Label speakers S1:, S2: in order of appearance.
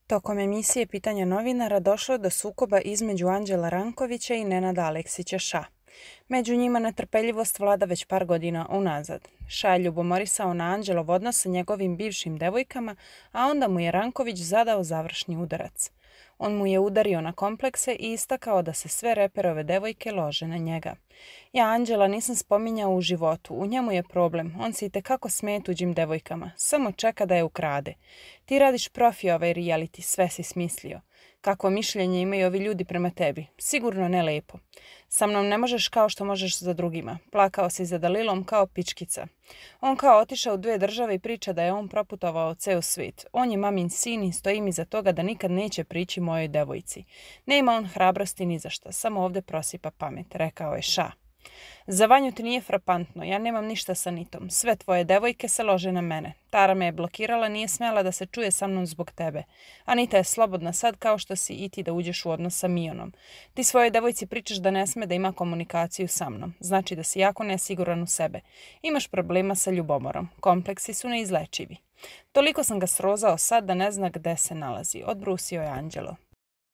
S1: Tokom emisije Pitanja novinara došlo je do sukoba između Anđela Rankovića i Nenada Aleksića Ša. Među njima netrpeljivost vlada već par godina unazad. Ša je ljubomorisao na Anđelov odnos sa njegovim bivšim devojkama, a onda mu je Ranković zadao završni udarac. On mu je udario na komplekse i istakao da se sve reperove devojke lože na njega. Ja Anđela nisam spominjao u životu, u njemu je problem, on se itekako smeje tuđim devojkama, samo čeka da je ukrade. Ti radiš profi ovaj reality, sve si smislio. Kakvo mišljenje imaju ovi ljudi prema tebi? Sigurno ne lepo. Sa mnom ne možeš kao što možeš za drugima. Plakao si za Dalilom kao pičkica. On kao otišao u 2 države i priča da je on proputovao ceo svijet. On je mamin sin i stoji mi za toga da nikad neće prići mojoj devojci. Nema on hrabrosti ni za šta, samo ovdje prosipa pamet, rekao je Ša. Za Vanju ti nije frapantno, ja nemam ništa sa Nitom. Sve tvoje devojke se lože na mene. Tara me je blokirala, nije smjela da se čuje sa mnom zbog tebe. Anita je slobodna sad kao što si i ti da uđeš u odnos sa Mijonom. Ti svojoj devojci pričaš da ne sme da ima komunikaciju sa mnom. Znači da si jako nesiguran u sebe. Imaš problema sa ljubomorom. Kompleksi su neizlečivi. Toliko sam ga srozao sad da ne zna gde se nalazi. Odbrusio je Anđelo.